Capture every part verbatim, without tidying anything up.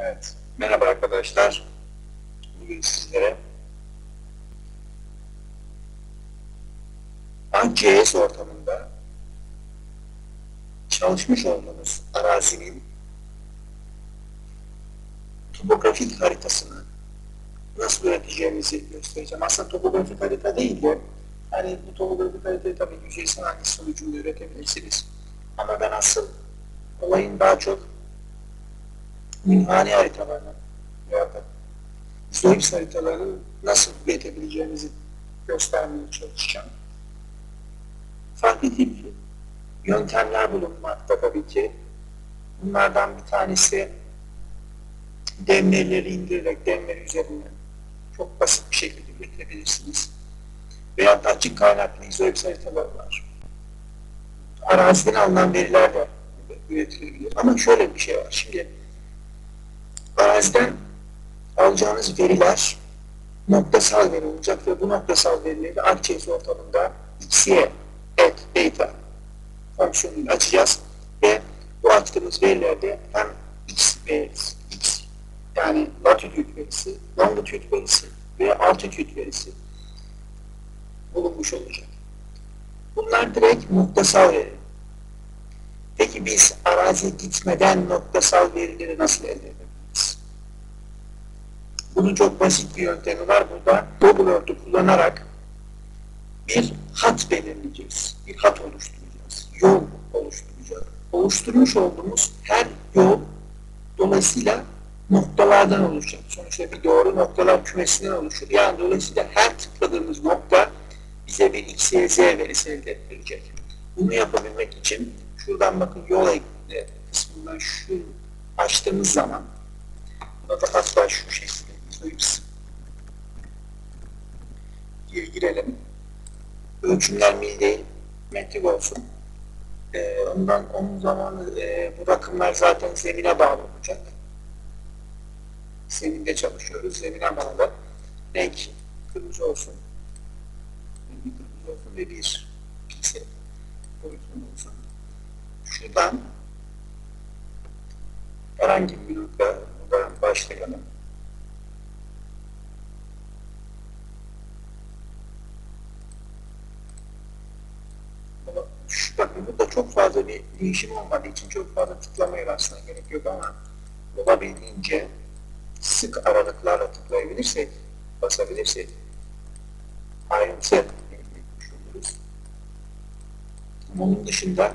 Evet, merhaba arkadaşlar. Bugün sizlere ArcGIS ortamında çalışmış olduğumuz arazinin topografik haritasını nasıl üreteceğimizi göstereceğim. Aslında topografik harita değil de, hani bu topografik haritayı tabii yüzeysel analiz sonucunda üretebilirsiniz. Ama ben asıl olayın daha çok münhani haritalarını veya da izoips haritalarını nasıl üretebileceğimizi göstermeye çalışacağım. Farklı tip yöntemler bulunmakta tabii ki. Bunlardan bir tanesi demleri indirerek demler üzerinden çok basit bir şekilde üretebilirsiniz. Veya da açık kaynaklı izoips haritaları var. Araziden alınan veriler de üretilebilir. Ama şöyle bir şey var. Şimdi araziden alacağınız veriler noktasal veri olacak ve bu noktasal verileri ArcGIS ortamında xy at data fonksiyonunu açacağız ve bu açtığımız verilerde hem x verisi, x yani latitude verisi, longitude verisi ve altitude verisi bulunmuş olacak. Bunlar direkt noktasal veri. Peki biz araziye gitmeden noktasal verileri nasıl elde edebiliriz? Bunun çok basit bir yöntemi var. Burada Google Earth'ü kullanarak bir hat belirleyeceğiz. Bir hat oluşturacağız. Yol oluşturacağız. Oluşturmuş olduğumuz her yol dolayısıyla noktalardan oluşacak. Sonuçta bir doğru noktalar kümesinden oluşur. Yani dolayısıyla her tıkladığımız nokta bize bir x, y, z verisi elde ettirecek. Bunu yapabilmek için şuradan bakın yol ekle kısmından şu açtığımız zaman buna da hatta şu şekilde izoips diye girelim. Ölçümler mil değil, metrik olsun. Ee, ondan onun zamanı e, bu rakımlar zaten zemine bağlı olacak. Zeminde çalışıyoruz, zemine bağlı. Renk kırmızı olsun. Bir kırmızı olsun ve bir piksel boyutunda olsun. Şuradan herhangi bir nokta buradan başlayalım. Şu, bakın burada çok fazla bir değişim olmadığı için çok fazla tıklamaya aslında gerek yok ama olabildiğince sık aralıklarla tıklayabilirsek, basabilirsek ayrıntı elde etmiş oluruz. Ama onun dışında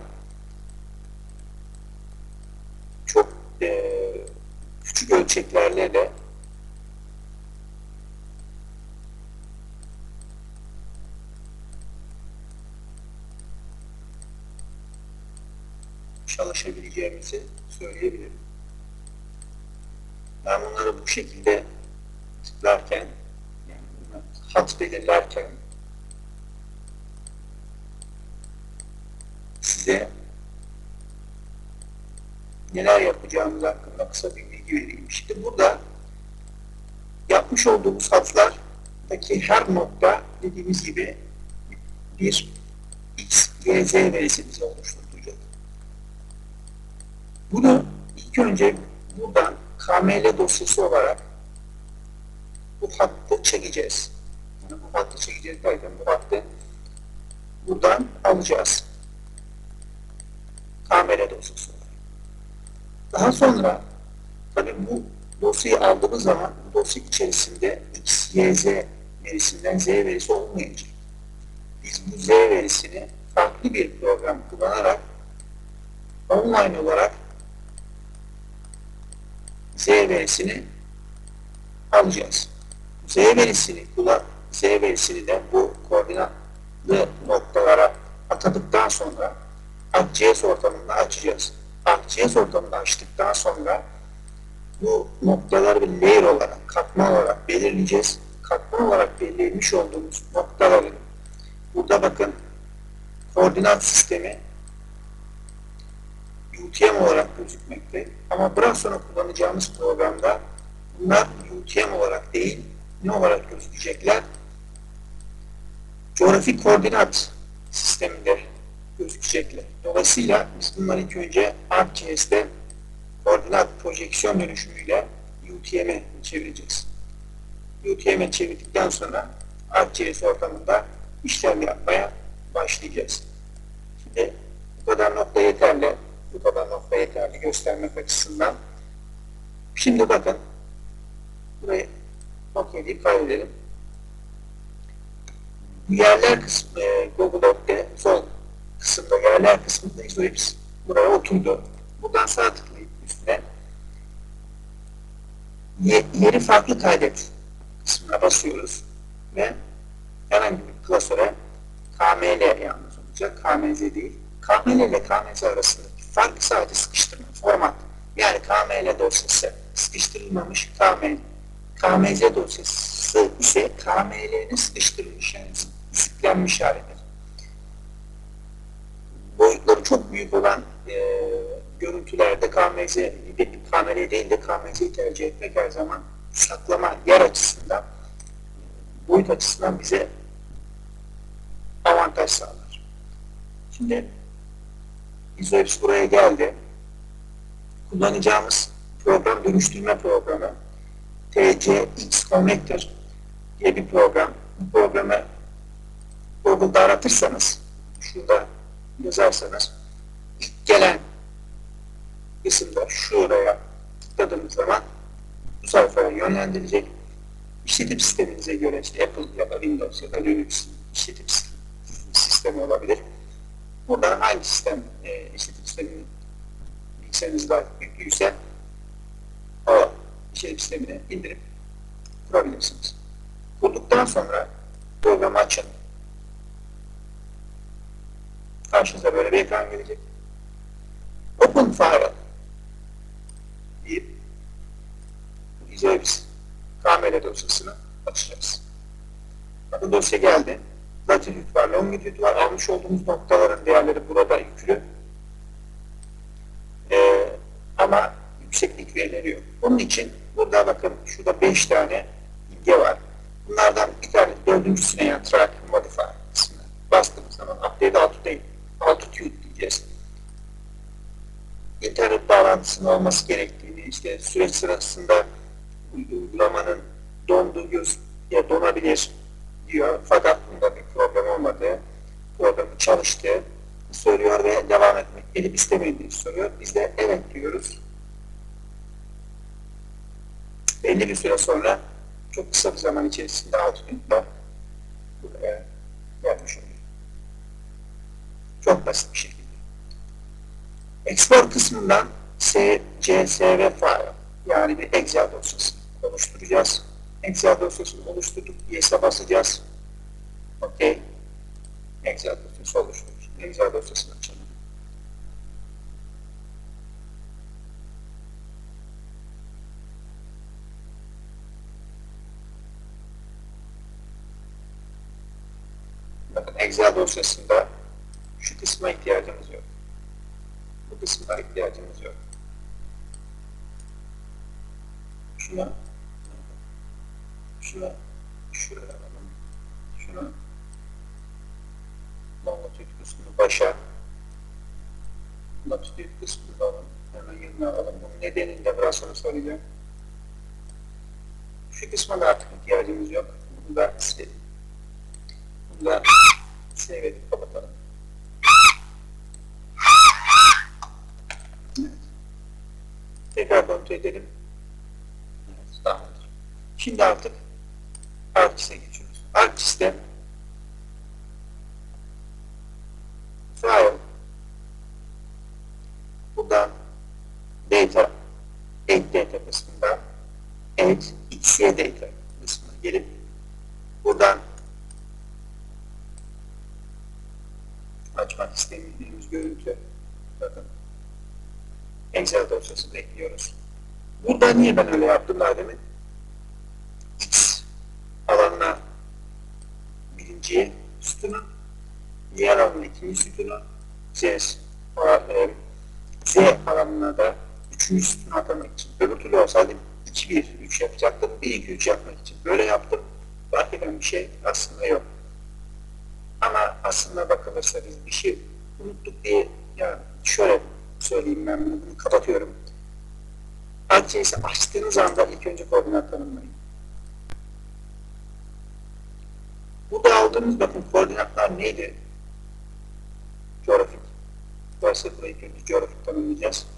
çok e, küçük ölçeklerle de çalışabileceğimizi söyleyebilirim. Ben bunları bu şekilde tıklarken, yani hat belirlerken size neler yapacağımız hakkında kısa bir bilgi vereyim. Şimdi burada yapmış olduğumuz hatlardaki her nokta dediğimiz gibi bir x, y, z verisi bize oluşturacak. Bunu ilk önce buradan K M L dosyası olarak bu hattı çekeceğiz. Yani bu hattı çekeceğiz. Bakın bu hattı buradan alacağız. K M L dosyası olarak. Daha sonra tabii bu dosyayı aldığımız zaman bu dosya içerisinde x, y, z verisinden z verisi olmayacak. Biz bu z verisini farklı bir program kullanarak online olarak z verisini alacağız. Z verisini kullan, z verisini de bu koordinatlı noktalara atadıktan sonra ArcGIS ortamında açacağız. ArcGIS ortamında açtıktan sonra bu noktaları bir layer olarak, katman olarak belirleyeceğiz. Katman olarak belirlemiş olduğumuz noktaları burada bakın koordinat sistemi U T M olarak gözükmekte. Ama biraz sonra kullanacağımız programda bunlar U T M olarak değil, ne olarak gözükecekler? Coğrafi koordinat sisteminde gözükecekler. Dolayısıyla biz bunları ilk önce ArcGIS'te koordinat projeksiyon dönüşümüyle T M'e çevireceğiz. U T M'e çevirdikten sonra ArcGIS ortamında işlem yapmaya başlayacağız. Şimdi bu kadar nokta yeterli. Bu kadar nokta yeterli göstermek açısından. Şimdi bakın. Burayı OK deyip kaydedelim. Bu yerler kısmı, Google Earth'te sol kısımda, yerler kısmında izoips buraya oturdu. Buradan sağ tıklayıp üstüne yeri farklı kaydet kısmına basıyoruz ve herhangi bir klasöre K M L yalnız olacak, K M Z değil. K M L ile K M Z arasındaki fark sadece sıkıştırma, format. Yani K M L dosyası sıkıştırılmamış K M L. K M Z dosyası ise K M L'nin sıkıştırılmış, yani ziplenmiş halidir. Boyutları çok büyük olan e, görüntülerde K M Z, K M L değil de K M Z'yi tercih etmek her zaman saklama yer açısından, boyut açısından bize avantaj sağlar. Şimdi izoips buraya geldi. Kullanacağımız program dönüştürme programı T C X Connector diye bir program. Bu programı Google'da aratırsanız, şurada yazarsanız ilk gelen kısımda şuraya tıkladığınız zaman bu sayfaya yönlendirecek. İşletim sisteminize göre işte Apple ya da Windows ya da Linux işletim sistemi olabilir. Buradan hangi sistem e, işletim sistemini bilgisayarınızda yüklüyse o işletim sistemini indirip kurabilirsiniz. Kurduktan sonra programı açın. Karşınıza böyle bir ekran gelecek. Open File deyip izoips K M L dosyasını açacağız. Bakın dosya geldi. Latitude var, longitude var. Almış olduğumuz noktaların değerleri burada yüklü. Ee, ama yükseklik verileri yok. Bunun için burada bakın şurada beş tane imge var. Bunlardan bir tane dördüncüsüne, yani track modify kısmına bastığımız zaman update altitude, altitude diyeceğiz. İnternet bağlantısının olması gerektiğini, işte süreç sırasında uygulamanın donduğu göz ya donabilir diyor. Fakat bunda bir problem olmadı. Programı çalıştı söylüyor ve devam etmek edip istemediğini soruyor. Biz de evet diyoruz. Belli bir süre sonra çok kısa bir zaman içerisinde altitude'da buraya gelmiş oluyor. Çok basit bir şekilde. Export kısmından C S V file, yani bir Excel dosyası oluşturacağız. Excel dosyasını oluşturduk. Yes'e basacağız. OK. Excel dosyası oluştururuz. Excel dosyasını açalım. Bakın Excel dosyasında şu kısma ihtiyacımız yok. Bu kısma ihtiyacımız yok. Şuna şuna şuraya alalım. Şuna longitude kısmını başa, latitude kısmını alalım. Hemen yerine alalım. Bunun nedenini de biraz sonra söyleyeceğim. Şu kısma da artık ihtiyacımız yok. Bunu da silelim. Bunu da save edip kapatalım. Evet. Tekrar kontrol edelim. Evet, tamamdır. Şimdi artık ArcGIS'e geçiyoruz. ArcGIS'te file, buradan data, add data kısmında add xy data kısmına gelip buradan açmak istemediğimiz görüntü, bakın Excel dosyasını ekliyoruz. Burada niye ben öyle yaptım daha demin? X alanına birinci sütunu, diğer alanına ikinci sütunu, Z, Z alanına da üçüncü sütunu atamak için. Öbür türlü olsaydı iki bir üç yapacaktım. bir iki üç yapmak için. Böyle yaptım. Fark eden bir şey aslında yok. Ama aslında bakılırsa biz bir şey unuttuk diye, yani şöyle söyleyeyim, ben bunu kapatıyorum. ArcGIS'i açtığınız anda ilk önce koordinat tanımlayın. Burada aldığımız bakın koordinatlar neydi? Coğrafik. Dolayısıyla burayı ilk önce coğrafik tanımlayacağız.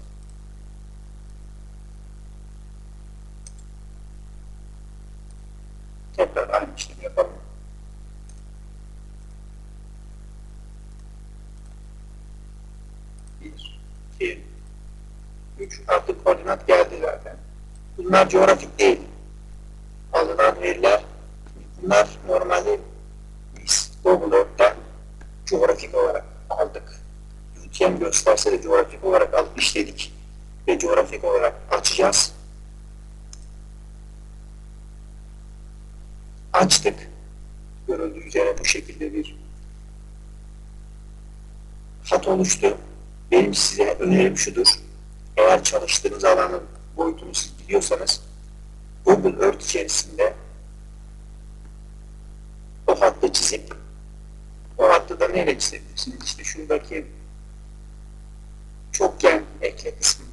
Tekrar aynı işlemi yapalım. bir, iki, üç artık koordinat geldi zaten. Bunlar coğrafik değil. Alınan veriler, bunlar normalde biz Google Earth'ten coğrafik olarak aldık. U T M gösterse de coğrafik olarak alıp işledik. Ve coğrafik olarak açacağız. Açtık. Görüldüğü üzere bu şekilde bir hat oluştu. Benim size önerim şudur. Eğer çalıştığınız alanın boyutunu siz biliyorsanız Google Earth içerisinde o hattı çizip o hattı da neyle çizebilirsiniz? İşte şuradaki çokgen ekle kısmında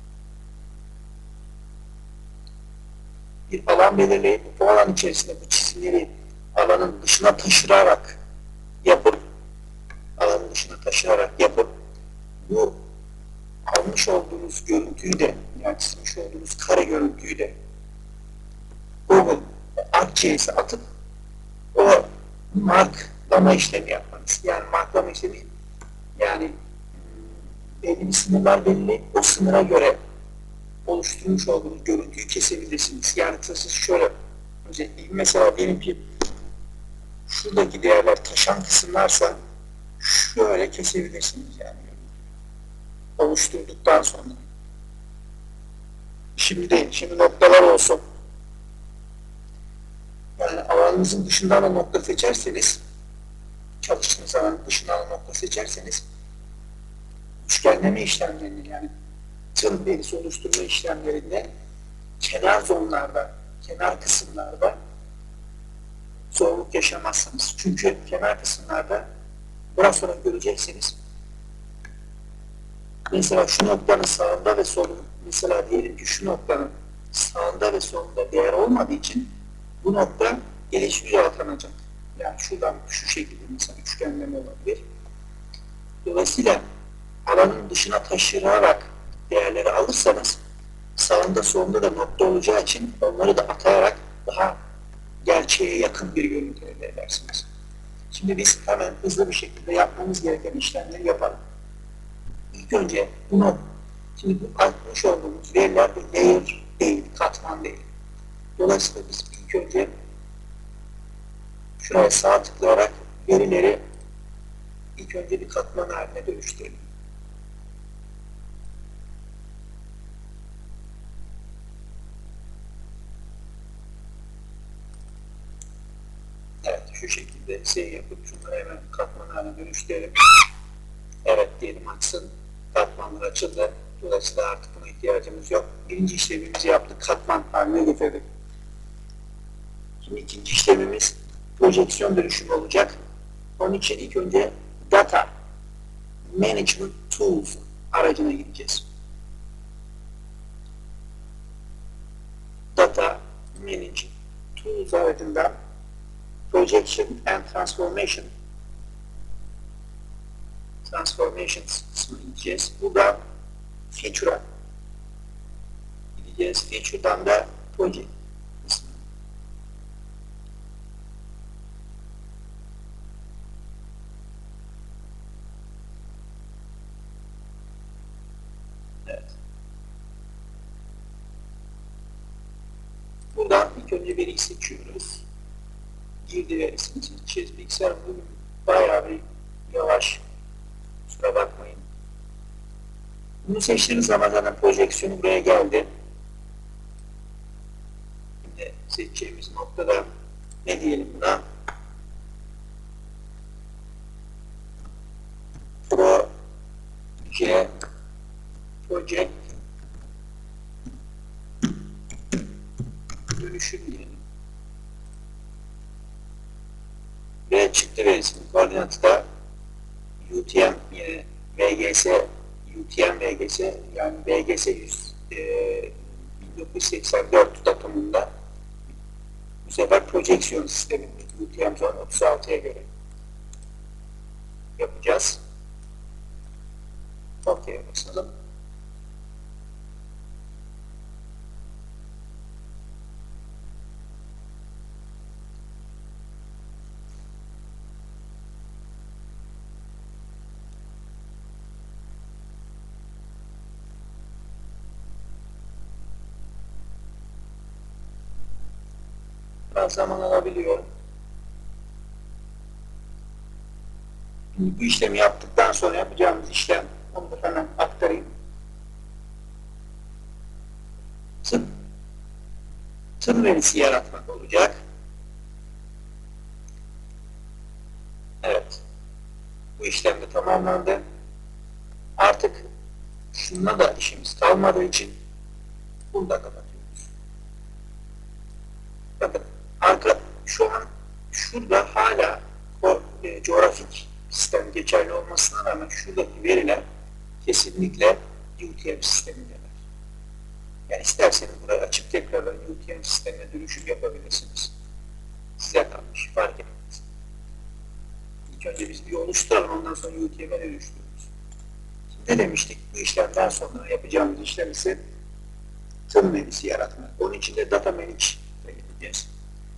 bir alan belirleyip o alan içerisinde bu çizimleri alanın dışına taşırarak yapıp alanın dışına taşırarak yapıp bu almış olduğunuz görüntüyü de yani çizmiş olduğunuz kare görüntüyü de Google ArcGIS'e atıp o marklama işlemi yapmanız. Yani marklama işlemi yani belli bir sınırlar belirleyip o sınıra göre oluşturmuş olduğunuz görüntüyü kesebilirsiniz. Yani siz şöyle mesela diyelim ki şuradaki değerler taşan kısımlarsa şöyle kesebilirsiniz yani oluşturduktan sonra. Şimdi değil, şimdi noktalar olsun. Yani alanınızın dışından o nokta seçerseniz, çalıştığınız alanın dışından o nokta seçerseniz, üçgenleme işlemlerini yani tığ verisi oluşturma işlemlerinde kenar zonlarda, kenar kısımlarda zorluk yaşamazsınız. Çünkü kenar kısımlarda biraz sonra göreceksiniz. Mesela şu noktanın sağında ve solunda, mesela diyelim ki şu noktanın sağında ve solunda değer olmadığı için bu nokta gelişmiş atanacak. Yani şuradan şu şekilde mesela üçgenleme olabilir. Dolayısıyla alanın dışına taşırarak değerleri alırsanız sağında solunda da nokta olacağı için onları da atayarak daha gerçeğe yakın bir görüntü elde edersiniz. Şimdi biz hemen hızlı bir şekilde yapmamız gereken işlemleri yapalım. İlk önce bunu, şimdi bu atmış olduğumuz veriler bir layer değil, katman değil. Dolayısıyla biz ilk önce şuraya sağ tıklayarak verileri ilk önce bir katman haline dönüştürelim. Evet, şu şekilde şey yapıp şunları hemen katman haline dönüştürelim. Evet diyelim açsın. Katmanlar açıldı. Dolayısıyla artık buna ihtiyacımız yok. Birinci işlemimizi yaptık. Katman haline getirdik. Şimdi ikinci işlemimiz projeksiyon dönüşümü olacak. Onun için ilk önce Data Management Tools aracına gideceğiz. Data Management Tools aracından Projection and Transformation Transformations kısmına gideceğiz. Burada Feature'a gideceğiz. Feature'dan da Project kısmına. Evet. Buradan ilk önce veriyi seçiyoruz. Girdi verisini seçeceğiz. Bilgisayar bugün bayağı bir yavaş. Kusura bakmayın. Bunu seçtiğiniz zaman zaten projeksiyonu buraya geldi. Şimdi seçeceğimiz noktada ne diyelim buna? Proje Project dönüşüm diyelim. Ve çıktı verisinin koordinatı da U T M yine V G S U T M V G S yani V G S yüz bin dokuz yüz seksen dört datumunda bu sefer projeksiyon sistemini U T M Zone otuz altıya göre yapacağız. OK'ye basalım. Biraz zaman alabiliyor. Şimdi bu işlemi yaptıktan sonra yapacağımız işlem, onu da hemen aktarayım. Tım, tım verisi yaratmak olacak. Evet. Bu işlem de tamamlandı. Artık şununla da işimiz kalmadığı için bunu da kapatıyoruz. Bakın arka şu an şurada hala o e, coğrafik sistem geçerli olmasına rağmen şuradaki veriler kesinlikle U T M sistemindeler. Yani isterseniz burayı açıp tekrardan U T M sistemine dönüşüm yapabilirsiniz. Size kalmış, fark etmez. İlk önce biz bir oluşturalım, ondan sonra U T M'e dönüştürürüz. Şimdi ne demiştik? Bu işlemden sonra yapacağımız işlem ise tım menüsü yaratmak. Onun için de data manage'e gideceğiz.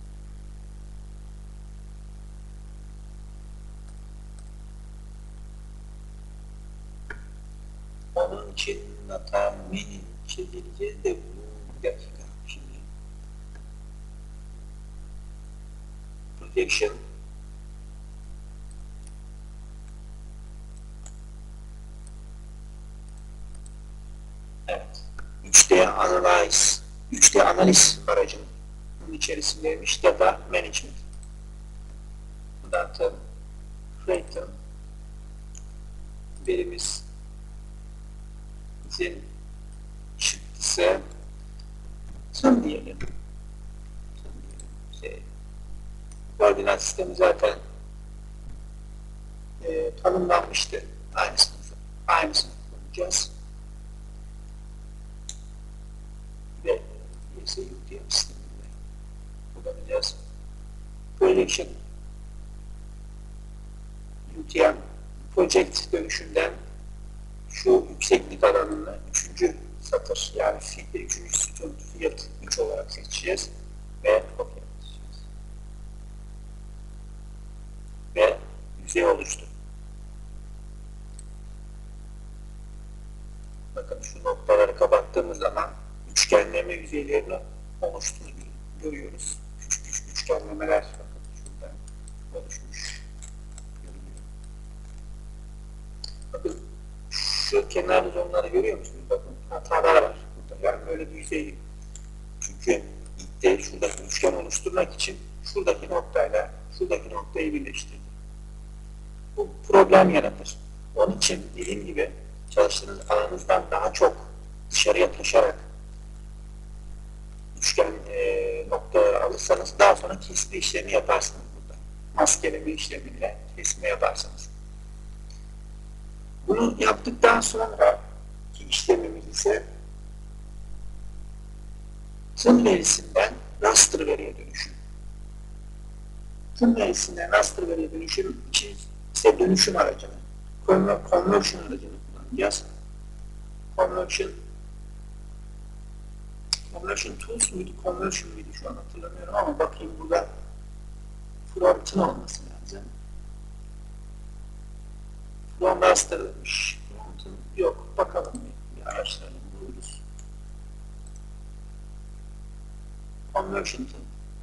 Onun için data manage'e geleceğiz de bu bir dakika. Şimdi projection evet. üç D Analyze üç D analiz aracının içerisindeymiş. Data Management. Data Creator verimiz bizim çıktısı tım diyelim. Tım diyelim. Şey, koordinat sistemi zaten e, tanımlanmıştı. Aynısını, aynısını kullanacağız. Ve Y S U T M sisteminde kullanacağız. Projection U T M Project dönüşünden şu yükseklik alanını üçüncü satır yani üçüncü sütun fiyat üç olarak seçeceğiz ve OK yapacağız. Ve yüzey oluştu. Bakın şu noktaları kapattığımız zaman üçgenleme yüzeylerini oluştuğunu görüyoruz. Küçük küçük üçgenlemeler bakın şuradan oluşmuş görünüyor. Bakın şu kenar zonları görüyor musunuz? Bakın hatalar var burada. Yani böyle bir yüzey. Çünkü ilk de şuradaki üçgen oluşturmak için şuradaki noktayla şuradaki noktayı birleştirdi. Bu problem yaratır. Onun için dediğim gibi çalıştığınız alanınızdan daha çok dışarıya taşarak üçgen e, noktaları alırsanız daha sonra kesme işlemi yaparsınız burada. Maskeleme işlemiyle kesme yaparsınız. Bunu yaptıktan sonra ki işlemimiz ise tım verisinden raster veriye dönüşüm. Tım verisinden raster veriye dönüşüm için ise dönüşüm aracını, conversion aracını kullanacağız. Conversion Conversion Tools muydu, Conversion muydu şu an hatırlamıyorum ama bakayım burada from tım olması lazım. From raster demiş. From tım yok. Bakalım bir, bir araştıralım buluruz. Conversion tım.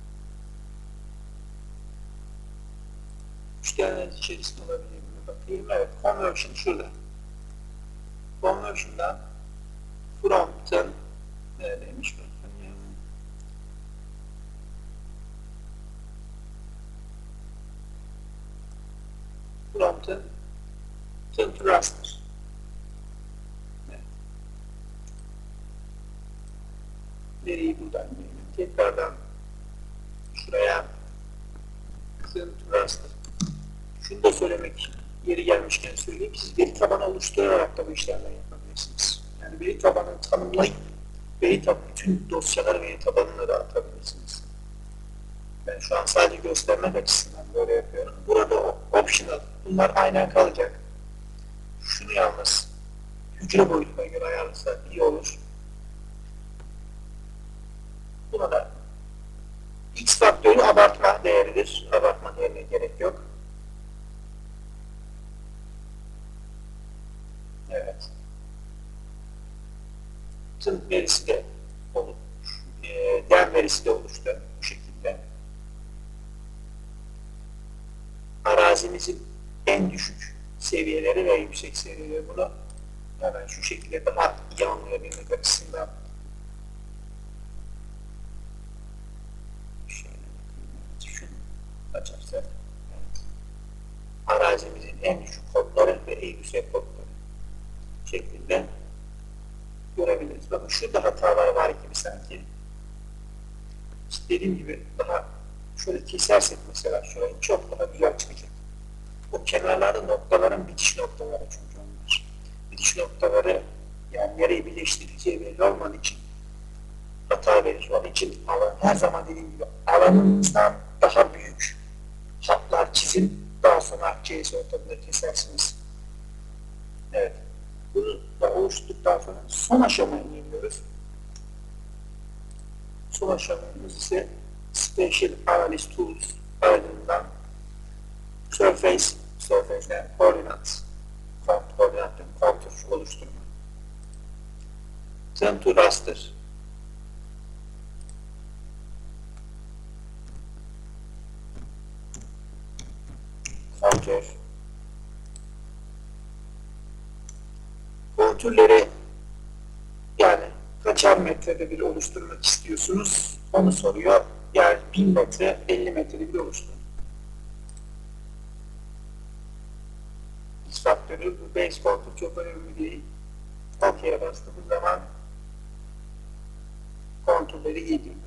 Üçgenler içerisinde olabilir mi? Bakayım. Evet. Conversion şurada. Conversion'dan from tım neredeymiş bakayım. From tım tım to raster. Evet. Veriyi buradan verelim. Tekrardan şuraya tım to raster. Şunu da söylemek yeri gelmişken söyleyeyim. Siz veri tabanı oluşturarak da bu işlemleri yapabilirsiniz. Yani veri tabanını tanımlayıp veri tab bütün dosyaları veri tabanına dağıtabilirsiniz. Ben şu an sadece göstermek açısından böyle yapıyorum. Burada optional. Bunlar aynen kalacak. Şunu yalnız hücre boyutuna göre ayarlasak iyi olur. Buna da X faktörü abartma değeridir. Abartma değerine gerek yok. Evet. Tım verisi de olur. E, den verisi de oluştu bu şekilde. Arazimizin en düşük seviyeleri ve yüksek seviyeleri, bunu hemen şu şekilde daha iyi anlayabilmek açısından şunu açarsak, evet. Arazimizin en düşük kodları ve en yüksek kodları şeklinde görebiliriz. Bakın şurada hatalar var gibi sanki. İşte dediğim gibi daha şöyle kesersek mesela şurayı çok daha güzel çıkacak. O kenarlarda noktaların bitiş noktaları çünkü onlar. Bitiş noktaları yani nereyi birleştireceği belli olmadığı için hata verir. Onun için alan, her zaman dediğim gibi alanınızdan daha büyük hatlar çizin, daha sonra C S ortamında kesersiniz. Evet. Bunu da oluşturduktan sonra son aşamaya iniyoruz. Son aşamamız ise Spatial Analysis Tools ardından Surface, Surface'den Coordinates, koordinatın kontur oluşturma. Turn to Raster. Kontür. Kontürleri yani kaçar metrede bir oluşturmak istiyorsunuz? Onu soruyor. Yani bin metre, elli metrede bir oluşturun. X faktörü, bu base kontür çok önemli değil. OK'ye bastığımız zaman kontürleri yedirdi.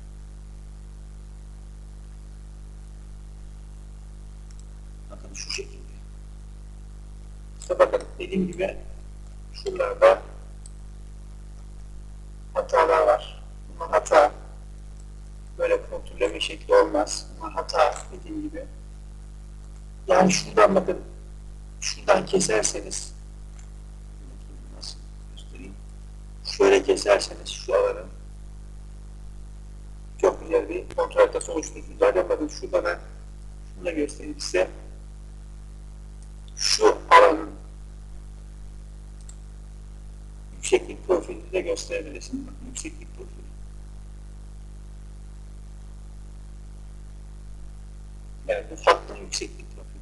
Bakın şu şekilde. İşte bakın dediğim gibi şuralarda hatalar var. Bunlar hata. Böyle kontürleme şekli olmaz. Bunlar hata dediğim gibi. Yani şuradan bakın, şuradan keserseniz, nasıl göstereyim? Şöyle keserseniz şu alanın çok güzel bir kontrol haritası oluşturursunuz. Zaten bakın şurada ben şunu da göstereyim size. Şu alanın yükseklik profilini de gösterebilirsiniz. Bakın yükseklik profili. Yani bu hattın yükseklik profili.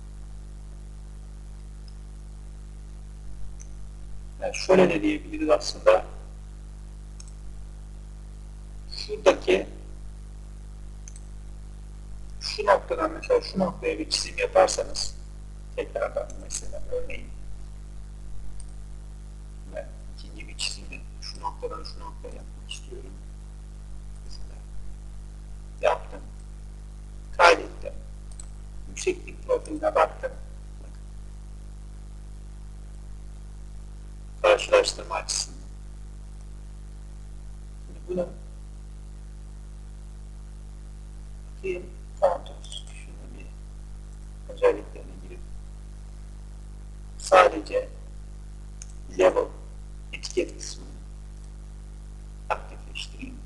Yani şöyle de diyebiliriz aslında. Şuradaki şu noktadan mesela şu noktaya bir çizim yaparsanız tekrardan mesela örneğin ben ikinci bir çizimi şu noktadan şu noktaya yapmak istiyorum. Mesela yaptım. Kaydettim. Yükseklik profiline baktım. Karşılaştırma açısından. Şimdi bunu bakayım. Contours. Şunu bir özelliklerine girip sadece level etiket kısmını aktifleştireyim.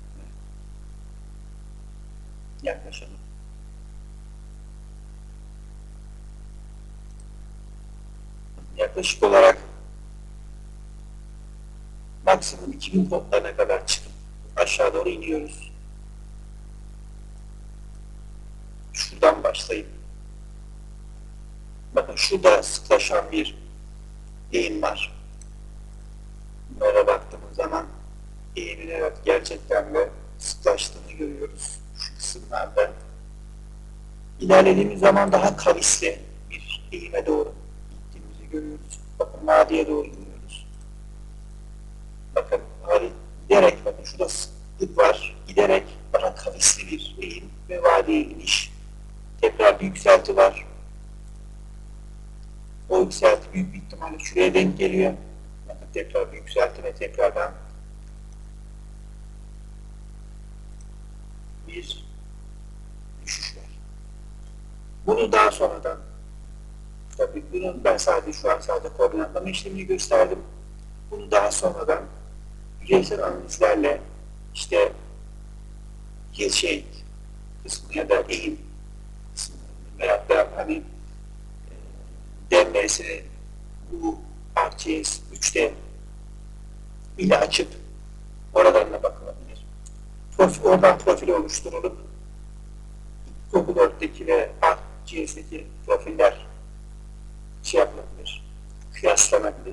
Yaklaşalım. Yaklaşık olarak maksimum iki bin kodlarına kadar çıkıp aşağı doğru iniyoruz. Şuradan başlayıp bakın şurada sıklaşan bir eğim var. Böyle baktığımız zaman eğimin evet gerçekten de sıklaştığını görüyoruz. Şu kısımlarda ilerlediğimiz zaman daha kavisli bir eğime doğru gittiğimizi görüyoruz. Bakın vadiye doğru iniyoruz. Bakın vadi giderek, bakın şurada sıklık var. Giderek daha kavisli bir eğim ve vadiye iniş. Tekrar bir yükselti var. O yükselti büyük bir ihtimalle şuraya denk geliyor. Bakın tekrar bir yükselti ve tekrardan bir düşüş var. Bunu daha sonradan, tabii bunun ben sadece şu an sadece koordinatlama işlemini gösterdim. Bunu daha sonradan yüzeysel analizlerle işte hill shape kısmı ya da eğim kısmı veyahut da hani denmesini bu R G S üçte ile açıp oradan da bakılabilir. Profil, oradan profil oluşturulup Google dörtteki ve R G S'deki profiller şey yapılabilir, kıyaslanabilir.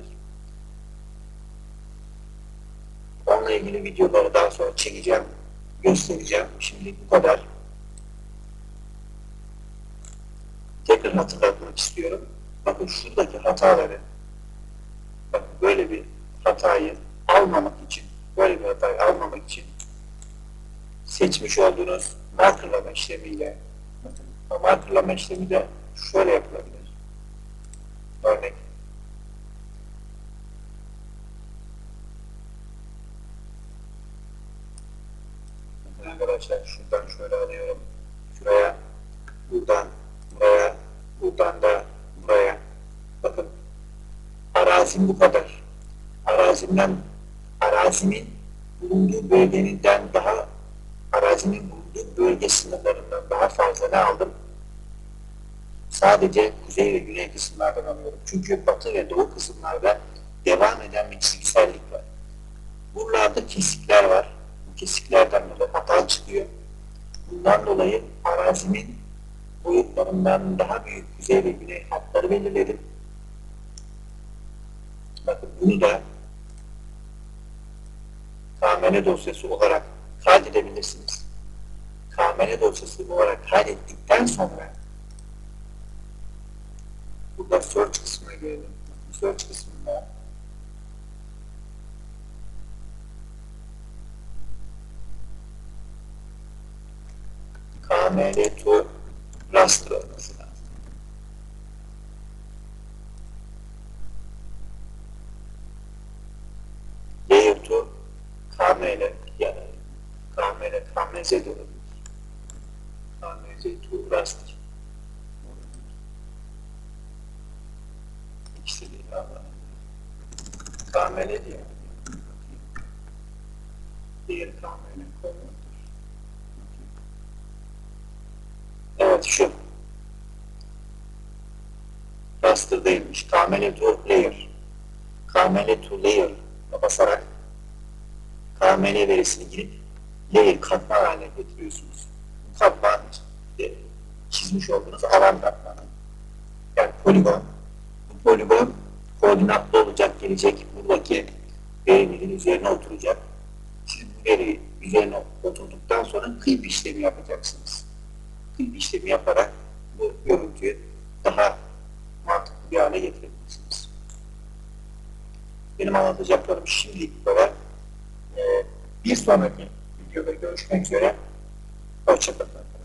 Onunla ilgili videoları daha sonra çekeceğim, göstereceğim. Şimdilik bu kadar. Tekrar hatırlatmak istiyorum. Bakın şuradaki hataları, bakın böyle bir hatayı almamak için, böyle bir hatayı almamak için seçmiş olduğunuz markerlama işlemiyle, bakın o markerlama işlemi de şöyle yapılabilir. Örnek. Bakın arkadaşlar şuradan şöyle alıyorum. Şuraya, buradan buraya, buradan da buraya. Bakın arazim bu kadar. Arazimden, arazimin bulunduğu bölgeninden daha, arazinin bulunduğu bölge sınırlarından daha fazla ne aldım? Sadece kuzey ve güney kısımlardan alıyorum. Çünkü batı ve doğu kısımlarda devam eden bir çizgisellik var. Buralarda kesikler var. Bu kesiklerden dolayı hata çıkıyor. Bundan dolayı arazimin boyutlarından daha büyük kuzey ve güney hatları belirledim. Bakın bunu da K M L dosyası olarak kaydedebilirsiniz. K M L dosyası olarak kaydettikten sonra burada search kısmına gelelim. Search kısmında K M L to raster olması lazım. Layer to K M L ya da K M L, K M Z de olabilir. K M Z to raster. İkisi değil ama K M L diye. Diğer K M L konverter. Evet şu. Raster değilmiş. K M L to layer. K M L to layer basarak K M L verisini girip layer katman haline getiriyorsunuz. Bu katman işte, çizmiş olduğunuz alan katmanı. Yani poligon. Bu poligon koordinatlı olacak, gelecek buradaki verinin üzerine oturacak. Siz bu veri üzerine oturduktan sonra klip işlemi yapacaksınız. Klip işlemi yaparak bu görüntüyü daha mantıklı bir hale getirebilirsiniz. Benim anlatacaklarım şimdilik böyle. Ee, bir sonraki videoda görüşmek üzere. Hoşçakalın.